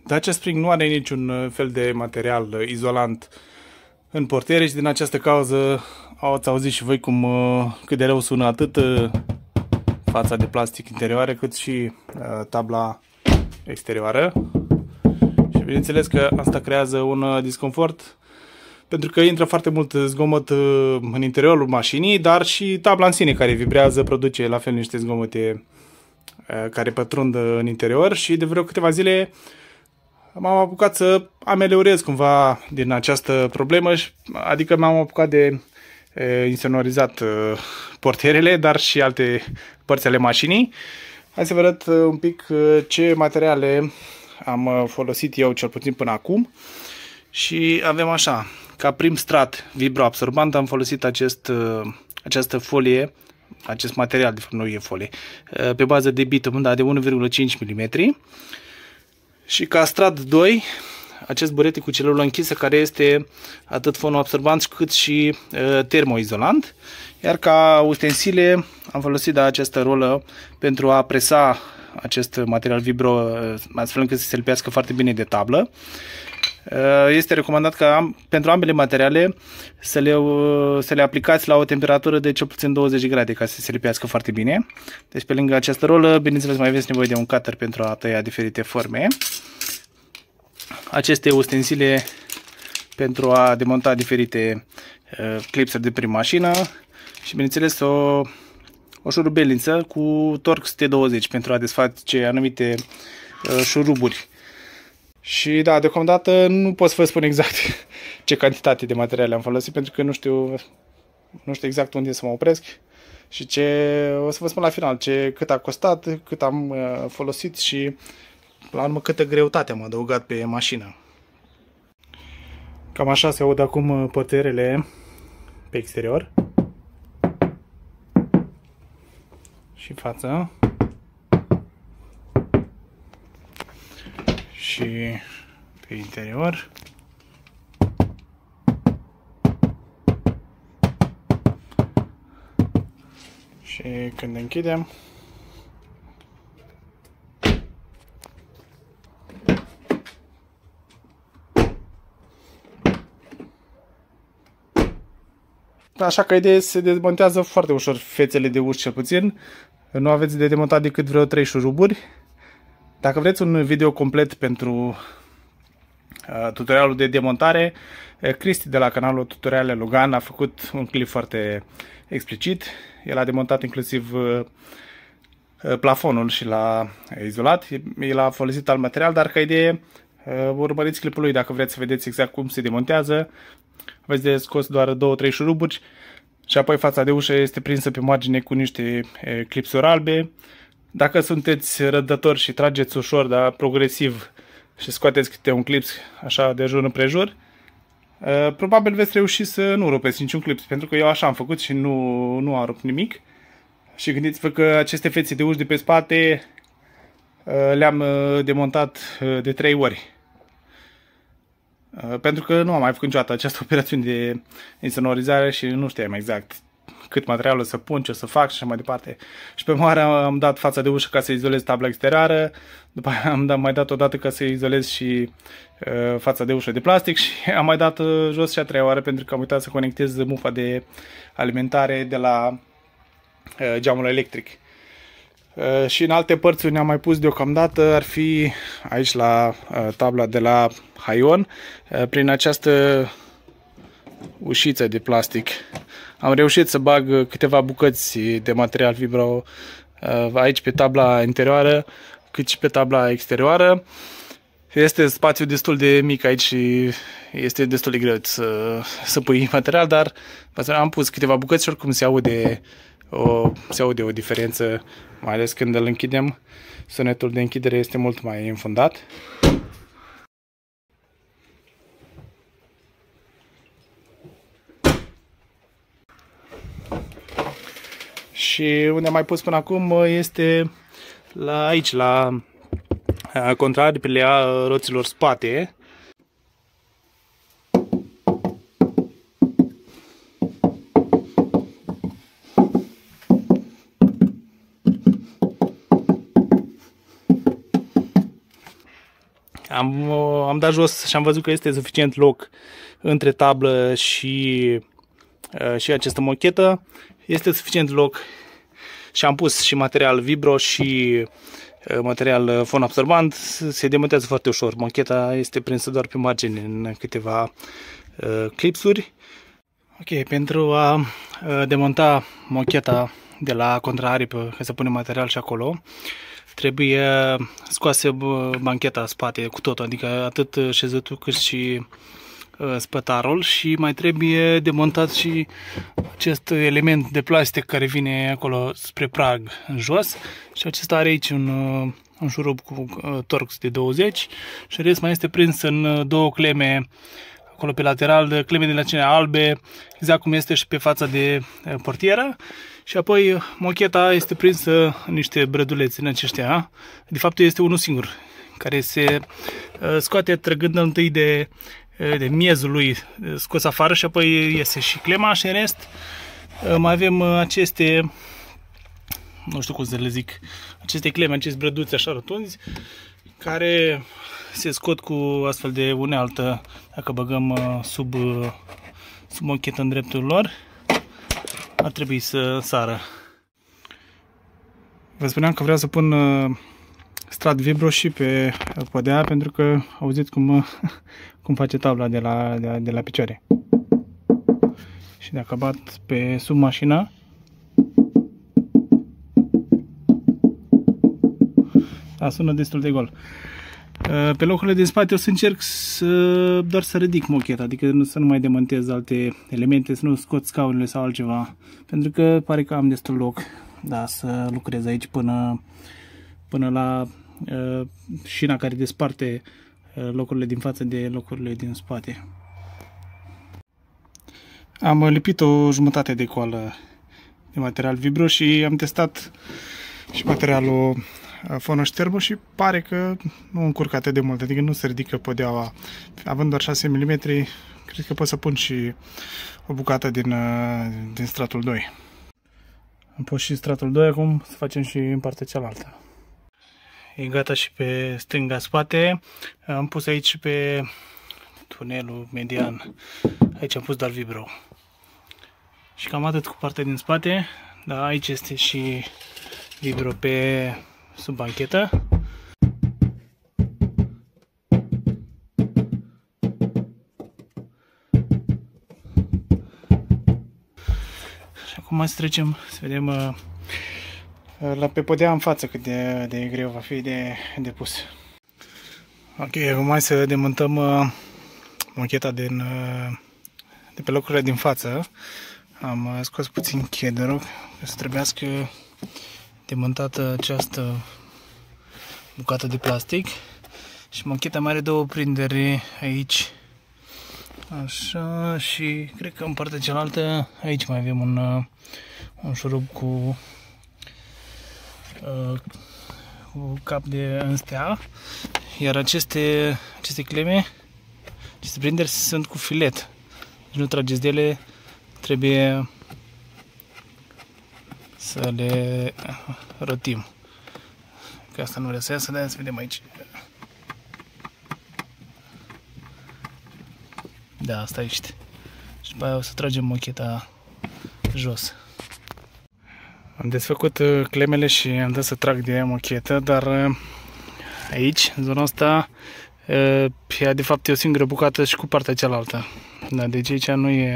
Dacia Spring nu are niciun fel de material izolant în portiere și din această cauză ați auzit și voi cât de rău sună atât fața de plastic interioară cât și tabla exterioară. Și bineînțeles că asta creează un disconfort pentru că intră foarte mult zgomot în interiorul mașinii, dar și tabla în sine care vibrează produce la fel niște zgomote care pătrund în interior și de vreo câteva zile m-am apucat să ameliorez cumva din această problemă, adică m-am apucat de insonorizat portierele, dar și alte părți ale mașinii. Hai să vă arăt un pic ce materiale am folosit eu cel puțin până acum. Și avem așa, ca prim strat vibroabsorbant am folosit această folie, acest material, de fapt nu e folie, pe bază de bitum, da, de 1,5 mm. Și ca strat 2, acest burete cu celulă închisă care este atât fonoabsorbant cât și termoizolant. Iar ca ustensile am folosit această rolă pentru a presa acest material vibro astfel încât să se lipească foarte bine de tablă. Este recomandat ca pentru ambele materiale să le aplicați la o temperatură de cel puțin 20 grade ca să se lipească foarte bine. Deci pe lângă această rolă, bineînțeles, mai aveți nevoie de un cutter pentru a tăia diferite forme. Aceste ustensile pentru a demonta diferite clipsuri de prin mașină și bineînțeles o șurubelniță cu Torx T20 pentru a desface anumite șuruburi. Și da, deocamdată nu pot să vă spun exact ce cantitate de materiale am folosit pentru că nu știu exact unde să mă opresc și o să vă spun la final cât a costat, cât am folosit și la urmă câtă greutate am adăugat pe mașină. Cam așa se aud acum portierele pe exterior și față. Și pe interior. Și când închidem, așa că ideea se demontează foarte ușor fețele de uși cel puțin. Nu aveți de demontat decât vreo 3 șuruburi. Dacă vreți un video complet pentru tutorialul de demontare, Cristi de la canalul Tutoriale Logan a făcut un clip foarte explicit. El a demontat inclusiv plafonul și l-a izolat. El a folosit alt material, dar ca idee urmăriți clipul lui dacă vreți să vedeți exact cum se demontează. Aveți de scos doar 2-3 șuruburi și apoi fața de ușă este prinsă pe margine cu niște clipsuri albe. Dacă sunteți răbdători și trageți ușor, dar progresiv și scoateți câte un clips așa de jur împrejur, probabil veți reuși să nu rupeți niciun clips, pentru că eu așa am făcut și nu am rupt nimic. Și gândiți-vă că aceste fețe de uși de pe spate le-am demontat de 3 ori. Pentru că nu am mai făcut niciodată această operațiune de insonorizare și nu știam exact cât material o să pun, ce o să fac și așa mai departe. Și pe mare am dat fața de ușă ca să izolez tabla exterioară, după aia am mai dat o dată ca să izolez și fața de ușă de plastic și am mai dat jos și a 3-a oară pentru că am uitat să conectez mufa de alimentare de la geamul electric. Și în alte părți unde am mai pus deocamdată ar fi aici la tabla de la Haion, prin această ușiță de plastic. Am reușit să bag câteva bucăți de material vibro aici pe tabla interioară, cât și pe tabla exterioară. Este spațiu destul de mic aici și este destul de greu să pui material, dar am pus câteva bucăți și oricum se aude o diferență, mai ales când îl închidem. Sunetul de închidere este mult mai înfundat. Și unde am mai pus până acum este aici, la contraaripile a roților spate. Am dat jos și am văzut că este suficient loc între tablă și această mochetă. Este suficient loc și am pus și material vibro și material fon absorbant. Se demontează foarte ușor. Mocheta este prinsă doar pe margine în câteva clipsuri. Ok, pentru a demonta mocheta de la contraaripă, ca să punem material și acolo, trebuie scoase bancheta spate cu totul, adică atât șezătul cât și spătarul, și mai trebuie demontat și acest element de plastic care vine acolo spre prag în jos, și acesta are aici un șurub cu torx de 20 și rest mai este prins în două cleme acolo pe lateral, cleme de acelea albe, exact cum este și pe fața de portieră. Și apoi mocheta este prinsă în niște brădulețe în aceștia. De fapt este unul singur, care se scoate trăgând întâi de miezul lui scos afară și apoi iese și clema, și în rest mai avem aceste, nu știu cum să le zic, aceste cleme, acești brăduți așa rotunzi, care se scot cu astfel de unealtă dacă băgăm sub mochetă în dreptul lor. Ar trebui să sară. Vă spuneam că vreau să pun strat vibro și pe podea, pentru că auziți cum face tabla de la picioare. Și dacă bat pe sub mașina, da, sună destul de gol. Pe locurile din spate o să încerc doar să ridic mocheta, adică să nu mai demontez alte elemente, să nu scot scaunele sau altceva, pentru că pare că am destul loc, da, să lucrez aici până la șina care desparte locurile din față de locurile din spate. Am lipit o jumătate de coală de material vibro și am testat și materialul fonoșterbă și pare că nu încurcă atât de mult, adică nu se ridică podeaua. Având doar 6 mm, cred că pot să pun și o bucată din stratul 2. Am pus și stratul 2, acum să facem și în partea cealaltă. E gata și pe stânga spate. Am pus aici pe tunelul median. Aici am pus doar vibro. Și cam atât cu partea din spate. Da, aici este și vibro pe sub banchetă. Și acum mai să trecem să vedem pe podea în față cât de greu va fi de pus. Ok, acum mai să demontăm mocheta de pe locurile din față. Am scos puțin chederul, că să trebuiască demontată această bucată de plastic. Și mocheta mai are două prinderi aici, așa, și cred că în partea cealaltă aici mai avem un șurub cu cap de înstea, iar aceste cleme, aceste prinderi sunt cu filet, deci nu trageți de ele, trebuie să le rotim, că asta nu vrea să iasă, de-aia să vedem aici. Da, asta ești. Și după aia o să tragem mocheta jos. Am desfăcut clemele și am dat să trag de mochetă, dar aici, în zona asta, de fapt e o singură bucată și cu partea cealaltă. Da, deci aici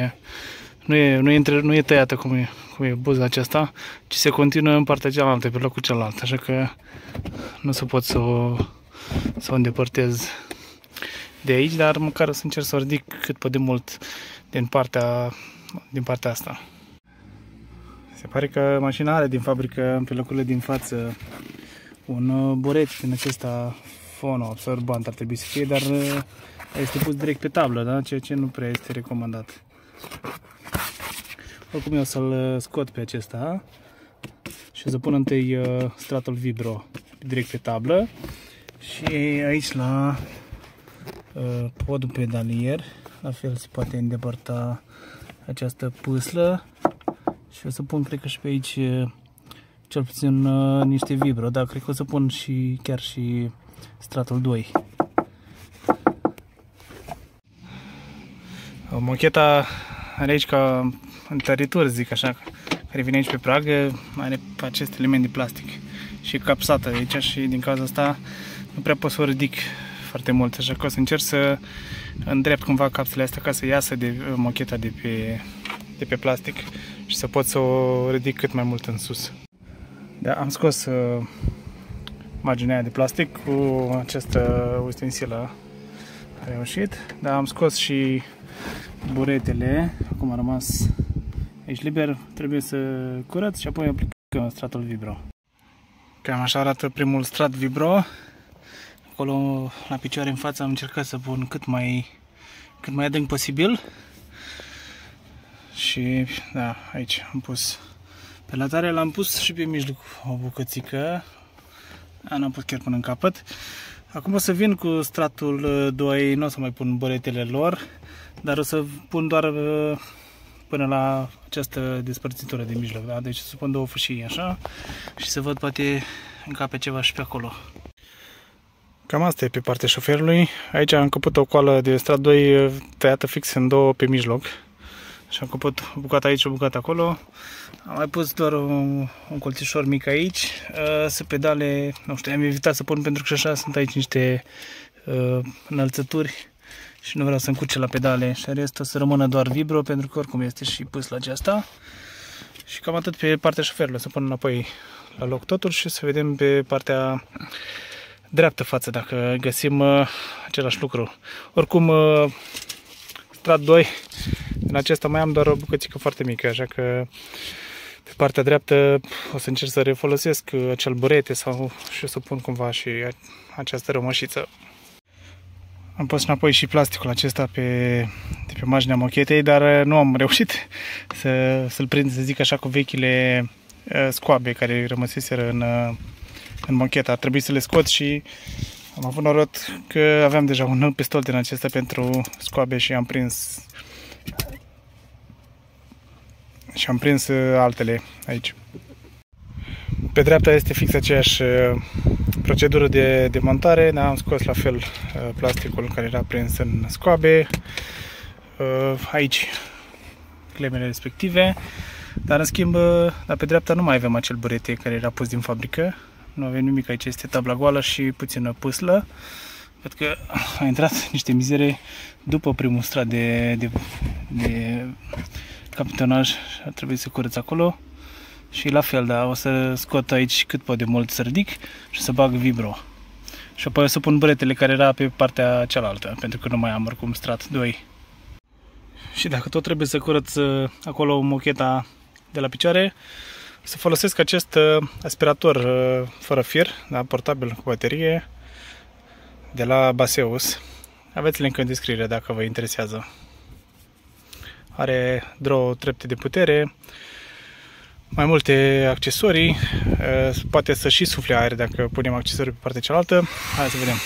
nu e tăiată cum e buza aceasta, ci se continuă în partea cealaltă, pe locul celălalt, așa că nu o să pot să o îndepărtez de aici, dar măcar o să încerc să o ridic cât pot de mult din partea asta. Se pare că mașina are din fabrică, pe locurile din față, un buret din acesta fonoabsorbant ar trebui să fie, dar este pus direct pe tablă, da? Ceea ce nu prea este recomandat. Oricum eu o să-l scot pe acesta și o să pun întâi stratul vibro direct pe tablă și aici la podul pedalier, la fel se poate îndepărta această pâslă și o să pun, cred că și pe aici cel puțin niște vibro, dar cred că o să pun chiar și stratul 2. Mocheta are aici ca întăritură, zic așa, care vine aici pe prag, are acest element de plastic și capsată aici și din cauza asta nu prea pot să o ridic foarte mult, așa că o să încerc să îndrept cumva capsele astea ca să iasă de mocheta de pe plastic și să pot să o ridic cât mai mult în sus. Da, am scos marginea aia de plastic cu această ustensilă, a reușit, dar am scos și buretele, acum a rămas aici liber, trebuie să curăț și apoi aplicăm stratul Vibro. Cam așa arată primul strat Vibro. Acolo la picioare în față am încercat să pun cât mai adânc posibil. Și da, aici am pus pe latare, l-am pus și pe mijloc o bucățică. N-am pus chiar până în capăt. Acum o să vin cu stratul 2, nu o să mai pun buretele lor, dar o să pun doar până la această despărțitură de mijloc, da? Deci să pun două fâșii așa și să văd poate încape ceva și pe acolo. Cam asta e pe partea șoferului. Aici am căput o coală de strat 2 tăiată fix în două pe mijloc. Și am căput o bucată aici, o bucată acolo. Am mai pus doar un colțișor mic aici. Să pedale, nu știu, am evitat să pun pentru că și așa sunt aici niște înălțături și nu vreau să încurce la pedale. Și restul o să rămână doar Vibro pentru că oricum este și pus la aceasta. Și cam atât pe partea șoferului. Să pun înapoi la loc totul și să vedem pe partea dreaptă față dacă găsim același lucru. Oricum, strat 2, în acesta mai am doar o bucățică foarte mică, așa că pe partea dreaptă o să încerc să refolosesc acel burete sau și o să pun cumva și această rămășiță. Am pus înapoi și plasticul acesta de pe marginea mochetei, dar nu am reușit să-l prind, să zic așa, cu vechile scoabe care rămăseseră în mochetă. Ar trebui să le scot și am avut noroc că aveam deja un pistol din acesta pentru scoabe și am prins altele aici. Pe dreapta este fix aceeași procedură de demontare, dar am scos la fel plasticul care era prins în scoabe. Aici clemele respective, dar în schimb pe dreapta nu mai avem acel burete care era pus din fabrică. Nu avem nimic aici, este tabla goală și puțină pâslă. Văd că a intrat niște mizere după primul strat de capitonaj și ar trebui să curăț acolo. Și la fel, da, o să scot aici cât pot de mult să ridic și să bag Vibro. Și apoi o să pun buretele care era pe partea cealaltă, pentru că nu mai am oricum strat 2. Și dacă tot trebuie să curăț acolo mocheta de la picioare, să folosesc acest aspirator fără fir, da, portabil cu baterie, de la Baseus. Aveți link în descriere dacă vă interesează. Are 2 trepte de putere, mai multe accesorii, poate să și sufle aer dacă punem accesorii pe partea cealaltă. Hai să vedem.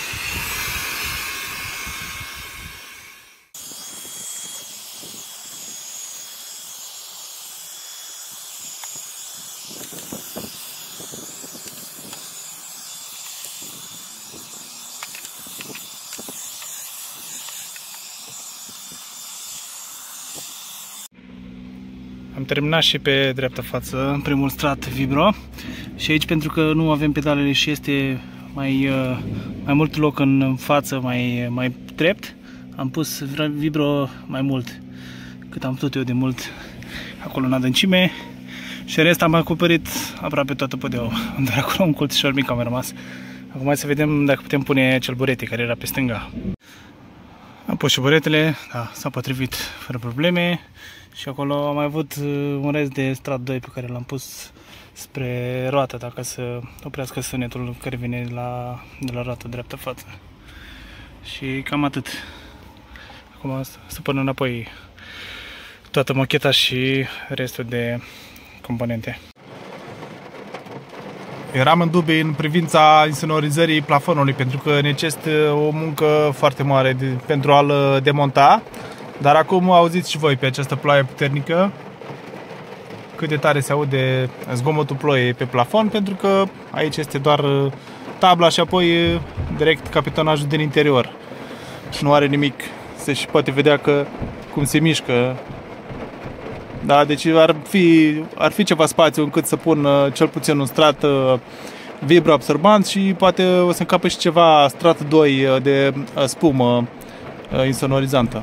Am terminat și pe dreapta față primul strat Vibro și aici, pentru că nu avem pedalele și este mai mult loc în față, mai drept, am pus Vibro mai mult, cât am putut eu de mult acolo în adâncime, și în rest am acoperit aproape toată podeaua, doar acolo un colțișor mic a mai rămas. Acum hai să vedem dacă putem pune acel burete care era pe stânga. Am pus și buretele, da, s-a potrivit fără probleme. Și acolo am mai avut un rest de strat 2 pe care l-am pus spre roată, dacă să oprească sunetul care vine de la roată dreaptă față. Și cam atât. Acum să pun înapoi toată mocheta și restul de componente. Eram în dubii în privința insonorizării plafonului, pentru că necesită o muncă foarte mare pentru a-l demonta. Dar acum auziți și voi pe această ploaie puternică cât de tare se aude zgomotul ploiei pe plafon, pentru că aici este doar tabla și apoi direct capitonajul din interior. Nu are nimic fixe și poate vedea că cum se mișcă. Da, deci ar fi ceva spațiu încât să pun cel puțin un strat vibroabsorbant și poate o să încape și ceva strat 2 de spumă insonorizantă.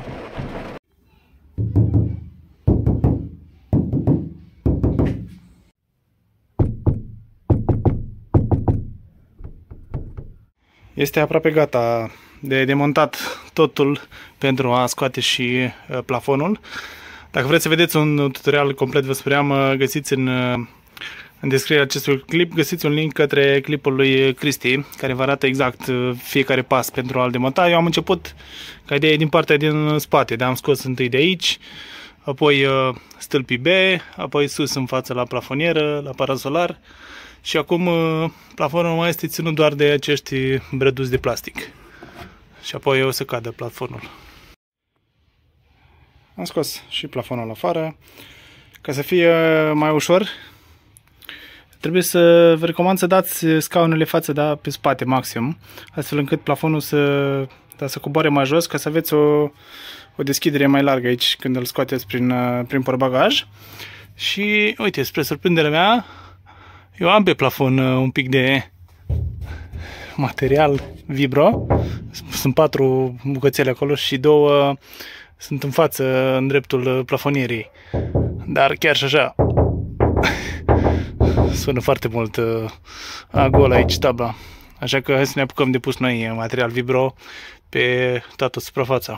Este aproape gata de demontat totul pentru a scoate și plafonul. Dacă vreți să vedeți un tutorial complet, vă spuneam, găsiți în descrierea acestui clip, găsiți un link către clipul lui Cristi, care vă arată exact fiecare pas pentru a-l demonta. Eu am început ca idee din partea din spate, dar am scos întâi de aici, apoi stâlpii B, apoi sus în față la plafonieră, la parasolar și acum plafonul mai este ținut doar de acești brăduți de plastic. Și apoi o să cadă plafonul. Am scos și plafonul afară. Ca să fie mai ușor, trebuie să vă recomand să dați scaunele față pe spate maxim, astfel încât plafonul să coboare mai jos, ca să aveți o deschidere mai largă aici când îl scoateți prin portbagaj. Și uite, spre surprinderea mea, eu am pe plafon un pic de material vibro. Sunt 4 bucățele acolo și 2 sunt în față, în dreptul plafonierii. Dar chiar și așa sună foarte mult gol aici tabla. Așa că hai să ne apucăm de pus noi material vibro pe toată suprafața.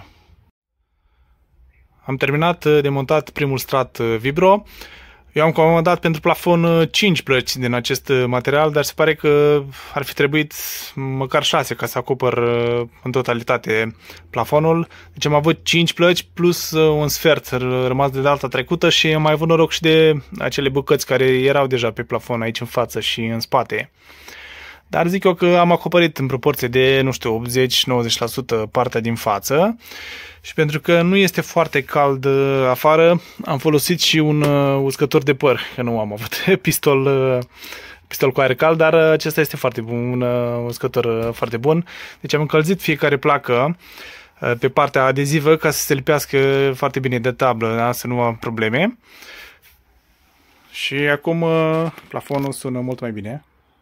Am terminat de montat primul strat vibro. Eu am comandat pentru plafon 5 plăci din acest material, dar se pare că ar fi trebuit măcar 6 ca să acopăr în totalitate plafonul. Deci am avut 5 plăci plus un sfert rămas de data trecută și am mai avut noroc și de acele bucăți care erau deja pe plafon aici în față și în spate. Dar zic eu că am acoperit în proporție de, nu știu, 80-90% partea din față. Și pentru că nu este foarte cald afară, am folosit și un uscător de păr, că nu am avut pistol cu aer cald, dar acesta este foarte bun, un uscător foarte bun. Deci am încălzit fiecare placă pe partea adezivă ca să se lipească foarte bine de tablă, da? Să nu am probleme. Și acum plafonul sună mult mai bine.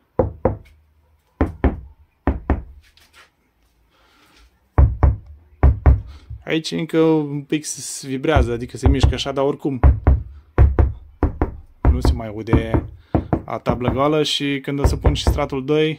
Aici încă un pic se vibrează, adică se mișcă așa, dar oricum nu se mai aude a tablă goală și când o să pun și stratul 2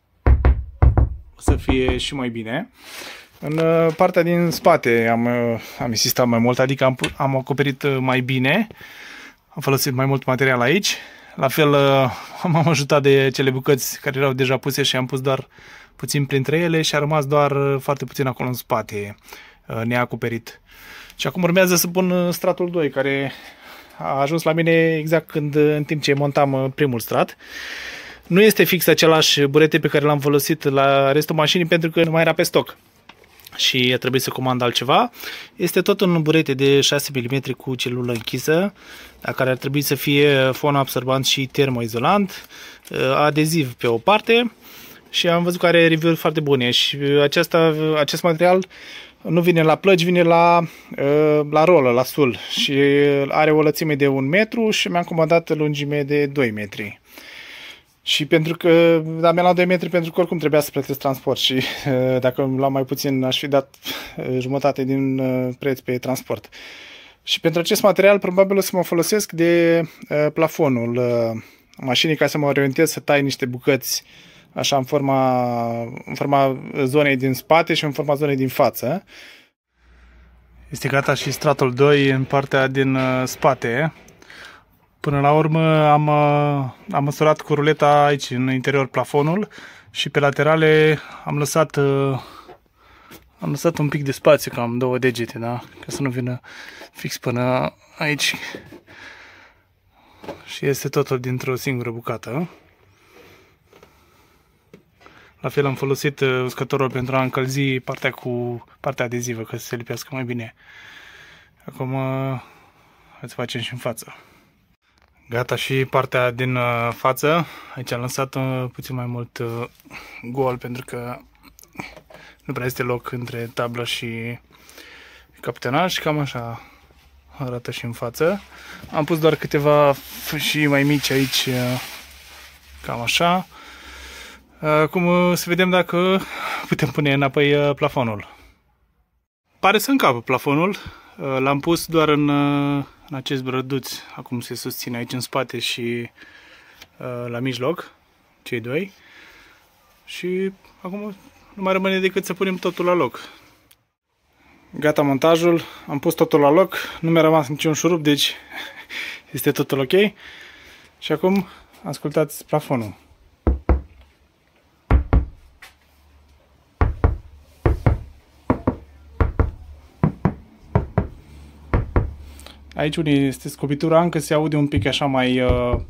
o să fie și mai bine. În partea din spate am insistat mai mult, adică am acoperit mai bine, am folosit mai mult material aici. La fel m-am ajutat de cele bucăți care erau deja puse și am pus doar puțin printre ele și a rămas doar foarte puțin acolo în spate neacoperit. Și acum urmează să pun stratul 2, care a ajuns la mine exact în timp ce montam primul strat. Nu este fix același burete pe care l-am folosit la restul mașinii pentru că nu mai era pe stoc și a trebuit să comand altceva. Este tot un burete de 6 mm cu celulă închisă, care ar trebui să fie fonoabsorbant și termoizolant, adeziv pe o parte și am văzut că are review-uri foarte bune și acest material nu vine la plăci, vine la rolă, la sul și are o lățime de 1 metru și mi-am comandat lungime de 2 metri. Și pentru că, da, mi-am luat 2 metri pentru că oricum trebuia să plătesc transport și dacă îmi luam mai puțin aș fi dat jumătate din preț pe transport. Și pentru acest material probabil o să mă folosesc de plafonul mașinii ca să mă orientez să tai niște bucăți așa în forma zonei din spate și în forma zonei din față. Este gata și stratul 2 în partea din spate. Până la urmă am măsurat cu ruleta aici în interior plafonul și pe laterale am lăsat un pic de spațiu, cam 2 degete, da? Ca să nu vină fix până aici. Și este totul dintr-o singură bucată. La fel am folosit uscătorul pentru a încălzi partea cu partea adezivă, ca să se lipească mai bine. Acum hai să facem și în față. Gata și partea din față. Aici am lăsat puțin mai mult gol pentru că nu prea este loc între tablă și capitonaj, cam așa arată și în față. Am pus doar câteva și mai mici aici, cam așa. Acum să vedem dacă putem pune înapoi plafonul. Pare să încapă plafonul. L-am pus doar în acest brăduț, acum se susține aici în spate și la mijloc, cei doi. Și acum nu mai rămâne decât să punem totul la loc. Gata montajul, am pus totul la loc, nu mi-a rămas niciun șurub, deci este totul ok. Și acum ascultați plafonul. Aici unde este scobitura, încă se aude un pic așa mai...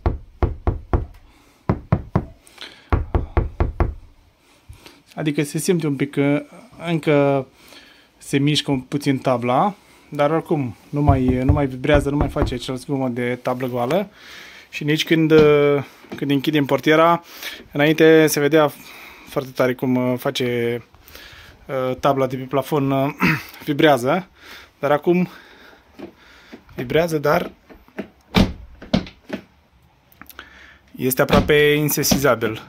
Adică se simte un pic că încă se mișcă puțin tabla, dar oricum nu mai vibrează, nu mai face acel zgomot de tablă goală. Și nici când închidem portiera, înainte se vedea foarte tare cum face tabla de pe plafon, vibrează, dar acum vibrează, dar este aproape insesizabil.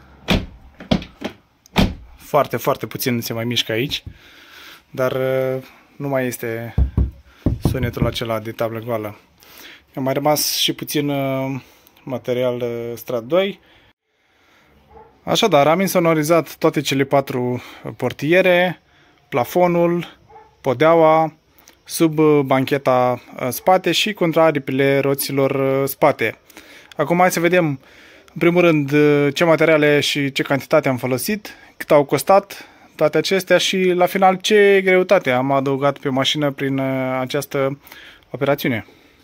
Foarte, foarte puțin se mai mișcă aici, dar nu mai este sunetul acela de tablă goală. A mai rămas și puțin material strat 2. Așadar, am insonorizat toate cele 4 portiere, plafonul, podeaua, sub bancheta spate și contra aripile roților spate. Acum hai să vedem, în primul rând, ce materiale și ce cantitate am folosit, cât au costat toate acestea și, la final, ce greutate am adăugat pe mașină prin această operațiune.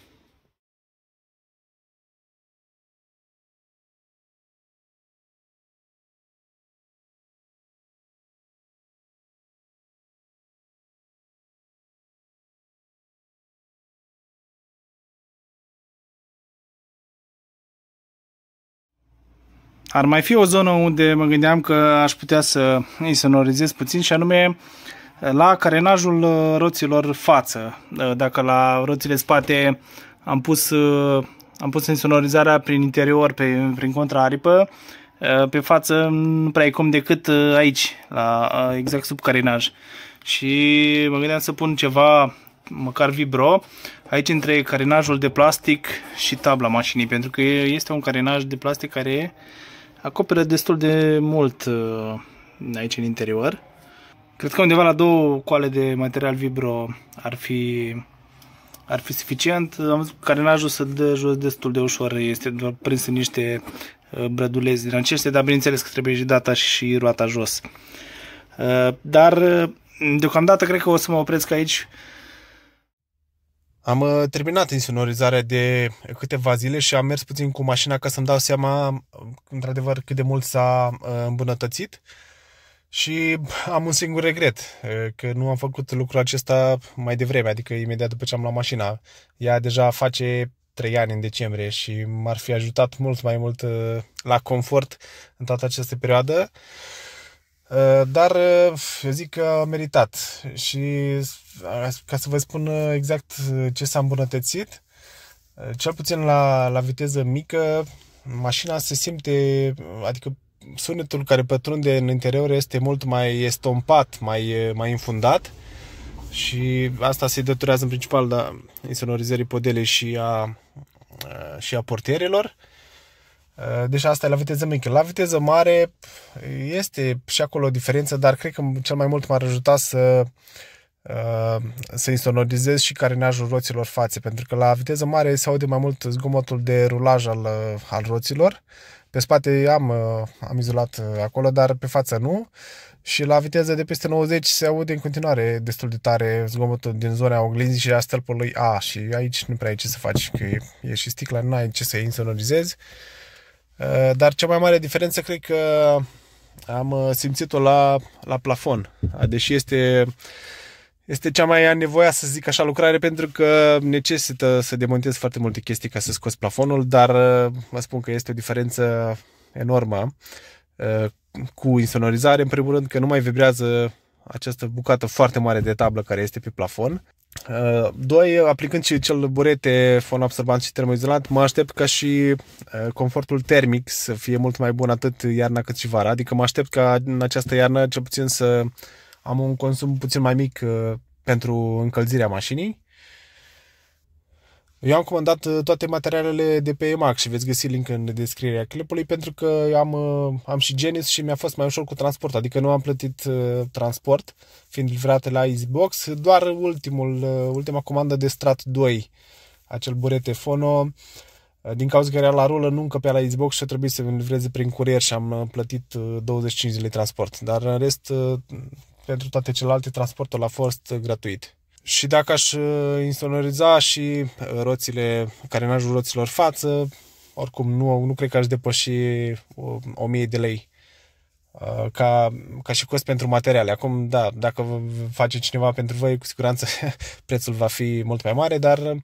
Ar mai fi o zonă unde mă gândeam că aș putea să insonorizez puțin, și anume la carenajul roților față. Dacă la roțile spate am pus insonorizarea prin interior, prin contraaripă, pe față nu prea e cum decât aici, exact sub carenaj. Și mă gândeam să pun ceva, măcar vibro, aici între carenajul de plastic și tabla mașinii, pentru că este un carenaj de plastic care acoperă destul de mult aici în interior. Cred că undeva la 2 coale de material vibro ar fi suficient. Am văzut că carenajul se dă jos destul de ușor, este doar prins în niște brădulezi din acestea, dar bineînțeles că trebuie și data și roata jos. Dar deocamdată cred că o să mă opresc aici. Am terminat insonorizarea de câteva zile și am mers puțin cu mașina ca să-mi dau seama, într-adevăr, cât de mult s-a îmbunătățit. Și am un singur regret, că nu am făcut lucrul acesta mai devreme, adică imediat după ce am luat mașina. Ea deja face 3 ani în decembrie și m-ar fi ajutat mult mai mult la confort în toată această perioadă. Dar eu zic că a meritat. Și ca să vă spun exact ce s-a îmbunătățit, cel puțin la viteză mică, mașina se simte, adică sunetul care pătrunde în interior este mult mai estompat, mai înfundat, și asta se datorează în principal insonorizării podelei și a portierelor. Deci asta e la viteză mică. La viteză mare este și acolo o diferență, dar cred că cel mai mult m-ar ajuta să insonorizez și carenajul roților fațe, pentru că la viteză mare se aude mai mult zgomotul de rulaj al roților. Pe spate am izolat acolo, dar pe față nu. Și la viteză de peste 90 se aude în continuare destul de tare zgomotul din zona oglinzii și a stâlpului A. Și aici nu prea ai ce să faci, că e și sticla, nu ai ce să insonorizezi. Dar cea mai mare diferență cred că am simțit-o la plafon. Deși este cea mai anevoioasă, să zic așa, lucrare, pentru că necesită să demontezi foarte multe chestii ca să scoți plafonul, dar vă spun că este o diferență enormă cu insonorizare. În primul rând că nu mai vibrează această bucată foarte mare de tablă care este pe plafon Doi, aplicând și cel burete fonoabsorbant și termoizolant, mă aștept ca și confortul termic să fie mult mai bun atât iarna cât și vara. Adică mă aștept ca în această iarnă cel puțin să am un consum puțin mai mic pentru încălzirea mașinii. Eu am comandat toate materialele de pe EMAG și veți găsi link în descrierea clipului, pentru că am și Genis și mi-a fost mai ușor cu transport, adică nu am plătit transport fiind livrate la EasyBox, doar ultima comandă de Strat 2, acel burete Fono, din cauza că era la rulă, nu încăpea la EasyBox și a trebuit să mi livreze prin curier și am plătit 25 de lei transport, dar în rest pentru toate celelalte transportul a fost gratuit. Și dacă aș insonoriza și roțile, carenajul roților față, oricum nu cred că aș depăși 1000 de lei ca și cost pentru materiale. Acum, da, dacă face cineva pentru voi, cu siguranță prețul va fi mult mai mare, dar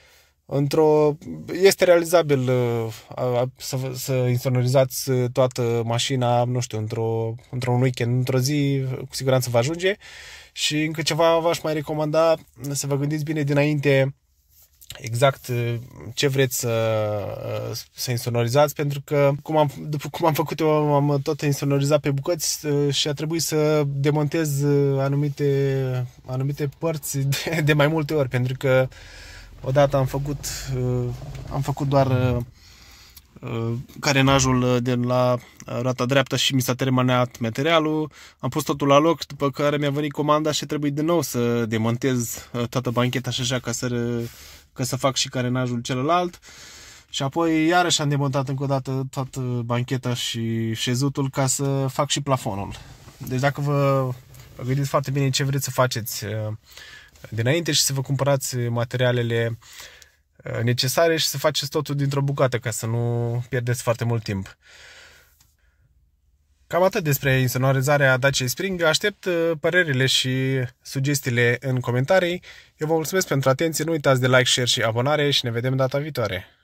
este realizabil să insonorizați toată mașina, nu știu, într-un weekend, într-o zi, cu siguranță va ajunge. Și încă ceva v-aș mai recomanda, să vă gândiți bine dinainte exact ce vreți să insonorizați, pentru că după cum am făcut eu, am tot insonorizat pe bucăți și a trebuit să demontez anumite părți de mai multe ori, pentru că odată am făcut doar carenajul de la roata dreaptă și mi s-a terminat materialul, am pus totul la loc, după care mi-a venit comanda și trebuie din nou să demontez toată bancheta și așa ca să fac și carenajul celălalt. Și apoi iarăși am demontat încă o dată toată bancheta și șezutul ca să fac și plafonul. Deci dacă vă gândiți foarte bine ce vreți să faceți dinainte și să vă cumpărați materialele necesare și să faceți totul dintr-o bucată ca să nu pierdeți foarte mult timp. Cam atât despre insonorizarea Dacia Spring. Aștept părerile și sugestiile în comentarii. Eu vă mulțumesc pentru atenție, nu uitați de like, share și abonare și ne vedem data viitoare.